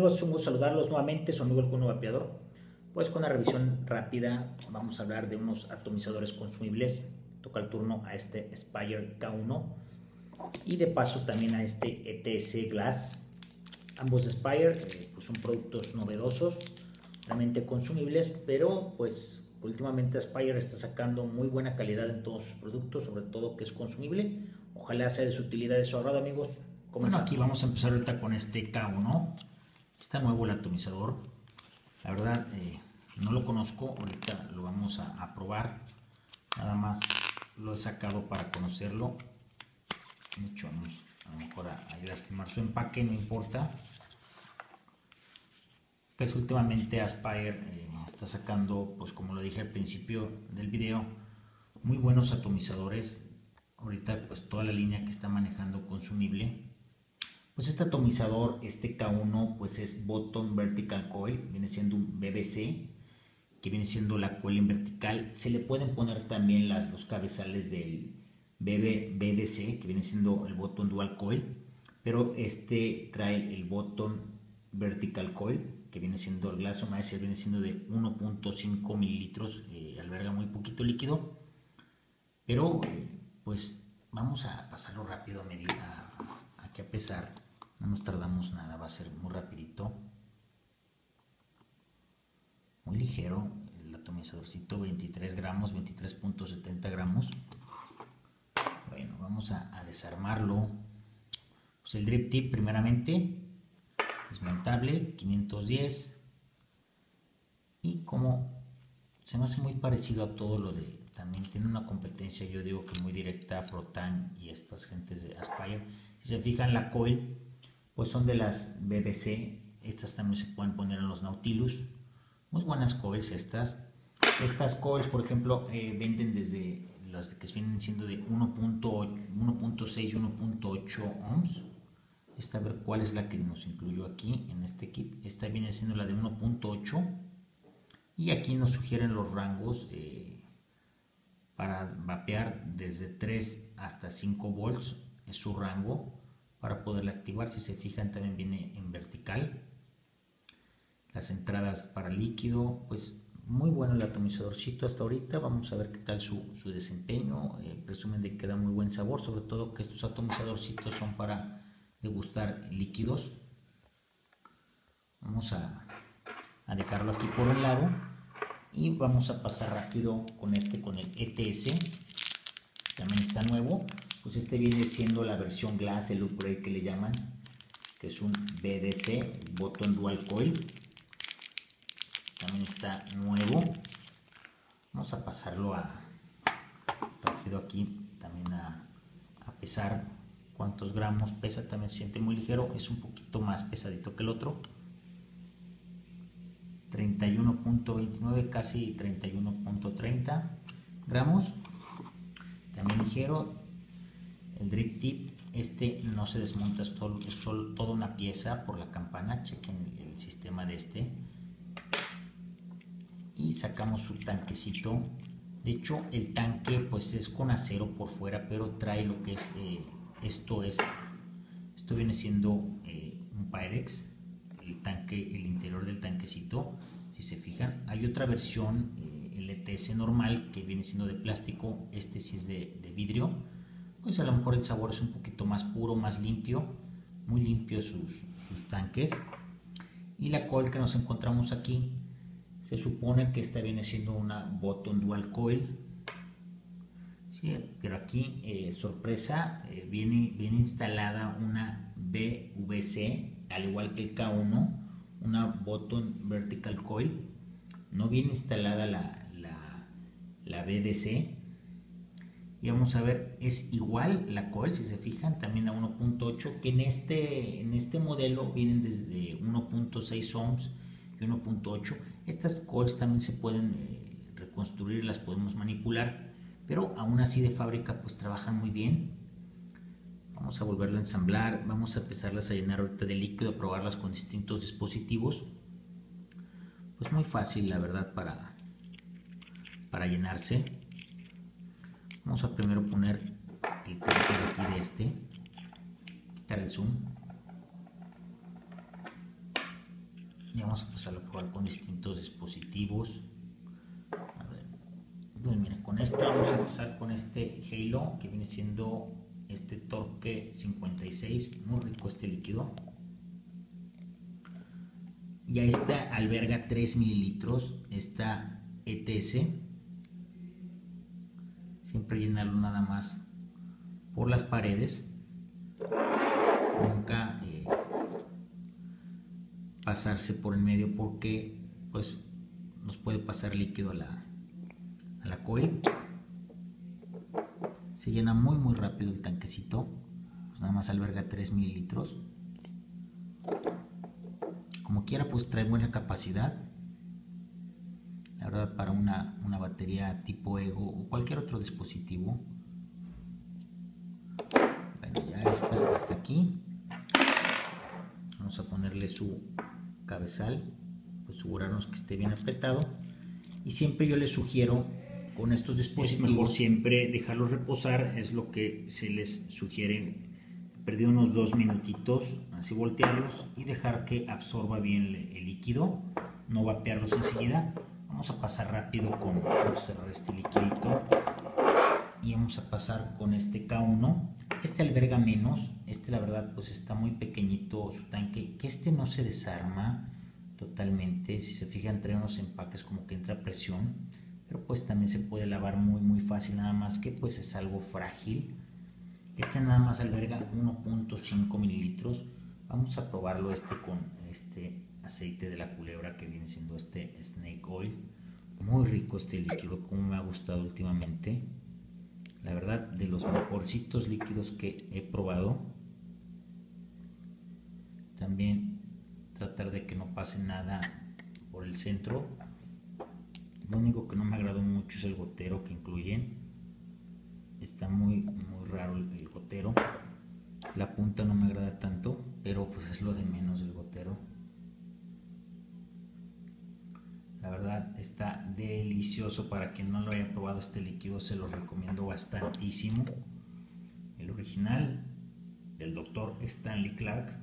amigos? Es un gusto saludarlos nuevamente, su amigo el Cuno Vapeador. Pues con una revisión rápida vamos a hablar de unos atomizadores consumibles. Toca el turno a este Aspire K1 y de paso también a este ETC Glass. Ambos de Aspire pues son productos novedosos, realmente consumibles, pero pues últimamente Aspire está sacando muy buena calidad en todos sus productos, sobre todo que es consumible. Ojalá sea de su utilidad, de su agrado, amigos. Bueno, aquí vamos a empezar ahorita con este K1. Está nuevo el atomizador. La verdad, no lo conozco. Ahorita lo vamos a probar. Nada más lo he sacado para conocerlo. De hecho, vamos a lo mejor a lastimar su empaque, no importa. Pues últimamente Aspire está sacando, pues como lo dije al principio del video, muy buenos atomizadores. Ahorita pues toda la línea que está manejando consumible. Pues este atomizador, este K1, pues es Bottom Vertical Coil, viene siendo un BBC, que viene siendo la coil en vertical. Se le pueden poner también los cabezales del BDC, que viene siendo el Bottom Dual Coil, pero este trae el Bottom Vertical Coil, que viene siendo el Glass Atomizer, viene siendo de 1.5 mililitros, alberga muy poquito líquido, pero pues vamos a pasarlo rápido a medir, aquí a pesar. No nos tardamos nada, va a ser muy rapidito, muy ligero. El atomizadorcito, 23 gramos, 23.70 gramos. Bueno, vamos a desarmarlo. Pues el drip tip primeramente, desmontable, 510. Y como se me hace muy parecido a todo lo de, también tiene una competencia, yo digo que muy directa, a Protan y estas gentes de Aspire. Si se fijan, la coil pues son de las BBC. Estas también se pueden poner en los Nautilus. Muy buenas coils estas. Estas coils, por ejemplo, venden desde las que vienen siendo de 1.6 y 1.8 ohms. Esta, a ver cuál es la que nos incluyó aquí en este kit. Esta viene siendo la de 1.8. Y aquí nos sugieren los rangos para vapear desde 3 hasta 5 volts. Es su rango para poderla activar. Si se fijan, también viene en vertical. Las entradas para líquido, pues muy bueno el atomizadorcito hasta ahorita. Vamos a ver qué tal su desempeño. Presumen de que da muy buen sabor, sobre todo que estos atomizadorcitos son para degustar líquidos. Vamos a dejarlo aquí por un lado y vamos a pasar rápido con con el ETS. También está nuevo. Pues este viene siendo la versión Glass, el upgrade que le llaman, que es un BDC, Bottom Dual Coil. También está nuevo. Vamos a pasarlo rápido aquí también a pesar cuántos gramos pesa. También se siente muy ligero, es un poquito más pesadito que el otro. 31.29, casi 31.30 gramos. También ligero. El drip tip, este no se desmonta, es toda una pieza por la campana. Chequen el sistema de este. Y sacamos su tanquecito. De hecho, el tanque pues es con acero por fuera, pero trae lo que es esto viene siendo un Pyrex, el tanque, el interior del tanquecito. Si se fijan, hay otra versión, el ETS normal, que viene siendo de plástico. Este sí es de vidrio. Pues a lo mejor el sabor es un poquito más puro, más limpio, muy limpio sus tanques. Y la coil que nos encontramos aquí, se supone que esta viene siendo una Bottom Dual Coil. Sí, pero aquí, sorpresa, viene instalada una BVC, al igual que el K1, una Bottom Vertical Coil. No viene instalada la BDC. Y vamos a ver, es igual la coil, si se fijan, también a 1.8, que en este modelo vienen desde 1.6 ohms y 1.8. Estas coils también se pueden reconstruir, las podemos manipular, pero aún así de fábrica pues trabajan muy bien. Vamos a volverlo a ensamblar, vamos a empezarlas a llenar ahorita de líquido, a probarlas con distintos dispositivos. Pues muy fácil, la verdad, para llenarse. Vamos a primero poner el tanque de aquí de este, quitar el zoom. y vamos a empezar a probar con distintos dispositivos. A ver, pues mira, con este vamos a empezar con este Halo, que viene siendo este Torque 56, muy rico este líquido. Y a esta alberga 3 mililitros, esta ETS. Siempre llenarlo nada más por las paredes, nunca pasarse por el medio, porque pues nos puede pasar líquido a la coil. Se llena muy rápido el tanquecito, pues nada más alberga 3 mililitros. Como quiera, pues trae buena capacidad, la verdad, para una batería tipo Ego o cualquier otro dispositivo. Bueno, ya está hasta aquí. Vamos a ponerle su cabezal, pues asegurarnos que esté bien apretado. Y siempre yo les sugiero, con estos dispositivos, es mejor siempre dejarlos reposar, es lo que se les sugiere. Perdí unos 2 minutitos, así voltearlos y dejar que absorba bien el líquido, no vapearlos enseguida. Vamos a pasar rápido vamos a cerrar este liquidito y vamos a pasar con este K1. Este alberga menos, este la verdad pues está muy pequeñito su tanque, que este no se desarma totalmente. Si se fijan, trae unos empaques como que entra presión, pero pues también se puede lavar muy fácil, nada más que pues es algo frágil. Este nada más alberga 1.5 mililitros. Vamos a probarlo con este aceite de la culebra, que viene siendo este Snake Oil. Muy rico este líquido, como me ha gustado últimamente. La verdad, de los mejorcitos líquidos que he probado. También tratar de que no pase nada por el centro. Lo único que no me agradó mucho es el gotero que incluyen. Está muy raro el gotero. La punta no me agrada tanto, pero pues es lo de menos el gotero. La verdad está delicioso. Para quien no lo haya probado este líquido, se lo recomiendo bastantísimo. El original del Dr. Stanley Clark.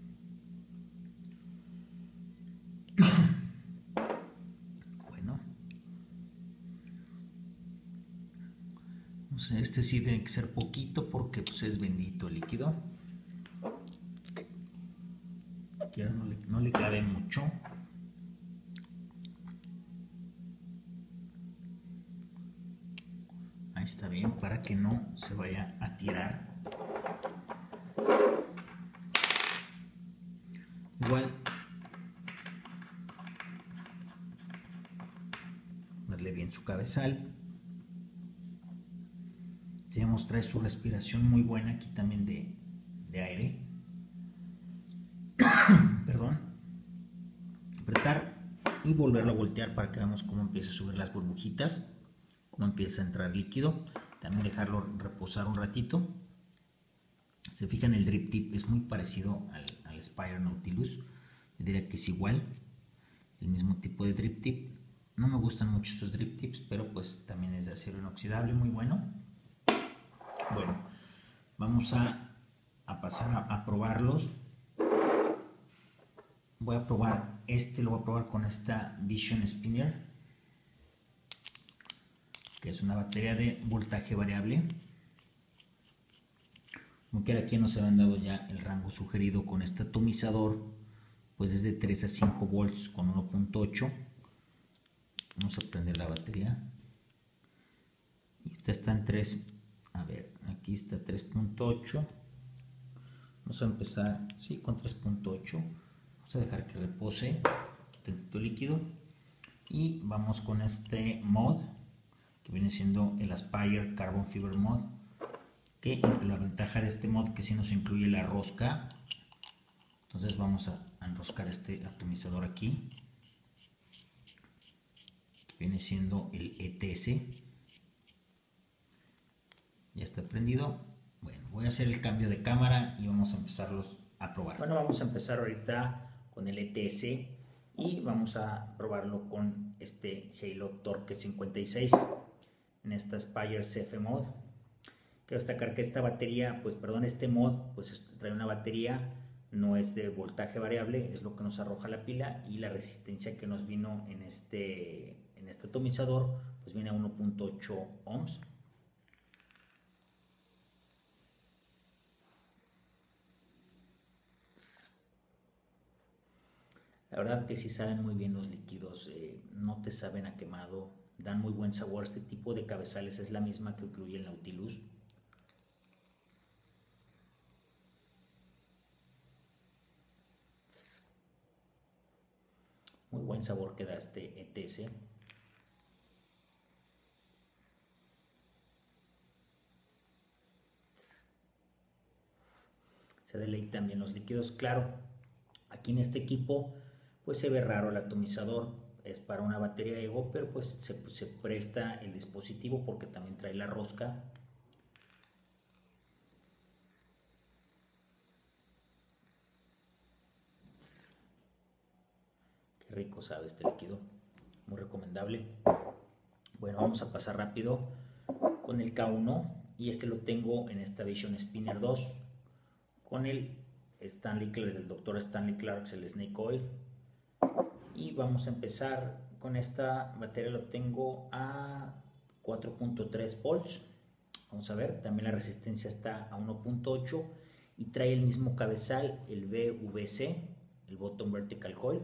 Bueno, este sí tiene que ser poquito, porque pues es bendito el líquido. Y ahora no le cabe mucho. Ahí está bien, para que no se vaya a tirar. Igual, darle bien su cabezal. Digamos, trae su respiración muy buena aquí también de aire. Perdón. Apretar y volverlo a voltear para que veamos cómo empieza a subir las burbujitas, cómo empieza a entrar líquido. También dejarlo reposar un ratito. Se fijan, el drip tip es muy parecido al Spire Nautilus. Yo diría que es igual, el mismo tipo de drip tip. No me gustan mucho estos drip tips, pero pues también es de acero inoxidable, muy bueno. Bueno, vamos a pasar a probarlos. Voy a probar lo voy a probar con esta Vision Spinner, que es una batería de voltaje variable. Como quiera, aquí nos habían dado ya el rango sugerido con este atomizador, pues es de 3 a 5 volts con 1.8. Vamos a prender la batería. Y esta está en 3. A ver, aquí está 3.8. Vamos a empezar, sí, con 3.8. Vamos a dejar que repose tantito líquido. Y vamos con este mod, que viene siendo el Aspire Carbon Fiber Mod. Que la ventaja de este mod, que sí nos incluye la rosca. Entonces vamos a enroscar este atomizador aquí, que viene siendo el ETS. Ya está prendido. Bueno, voy a hacer el cambio de cámara y vamos a empezarlos a probar. Bueno, vamos a empezar ahorita con el ETS y vamos a probarlo con este Halo Torque 56 en esta Aspire CF Mod. Quiero destacar que esta batería, este mod, pues trae una batería no es de voltaje variable, es lo que nos arroja la pila, y la resistencia que nos vino en este atomizador pues viene a 1.8 ohms. La verdad que sí saben muy bien los líquidos, no te saben a quemado, dan muy buen sabor. Este tipo de cabezales es la misma que incluye el Nautilus. Muy buen sabor que da este ETS. Se deleitan bien los líquidos. Claro, aquí en este equipo pues se ve raro el atomizador, es para una batería Ego, pero pues se presta el dispositivo porque también trae la rosca. Qué rico sabe este líquido, muy recomendable. Bueno, vamos a pasar rápido con el K1, y este lo tengo en esta Vision Spinner 2 con el del Dr. Stanley Clarks, el Snake Oil. Y vamos a empezar con esta batería, lo tengo a 4.3 volts. Vamos a ver, también la resistencia está a 1.8 y trae el mismo cabezal, el BVC, el Bottom Vertical Coil.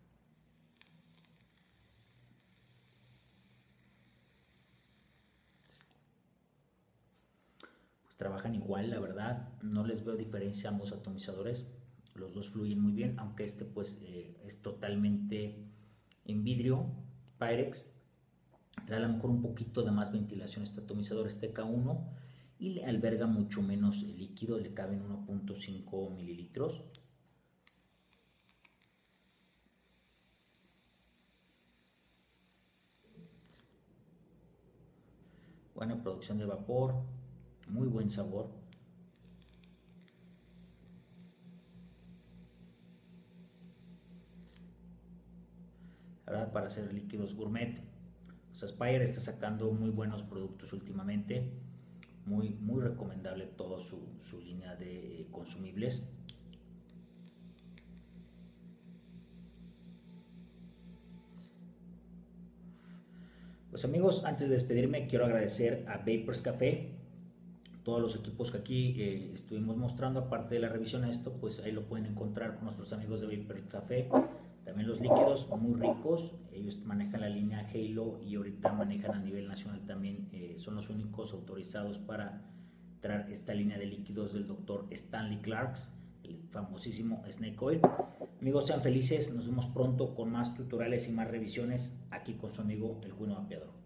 Pues trabajan igual, la verdad, no les veo diferencia a ambos atomizadores. Los dos fluyen muy bien, aunque este pues es totalmente en vidrio Pyrex. Trae a lo mejor un poquito de más ventilación este atomizador, este K1, y le alberga mucho menos líquido, le caben 1.5 mililitros. Buena producción de vapor, muy buen sabor. La verdad, para hacer líquidos gourmet, pues Aspire está sacando muy buenos productos últimamente. Muy recomendable toda su línea de consumibles. Pues amigos, antes de despedirme quiero agradecer a Vapers Café, todos los equipos que aquí estuvimos mostrando, aparte de la revisión a esto, pues ahí lo pueden encontrar con nuestros amigos de Vapers Café. También los líquidos muy ricos, ellos manejan la línea Halo y ahorita manejan a nivel nacional también, son los únicos autorizados para traer esta línea de líquidos del Dr. Stanley Clarks, el famosísimo Snake Oil. Amigos, sean felices, nos vemos pronto con más tutoriales y más revisiones aquí con su amigo el Bueno Vapeador.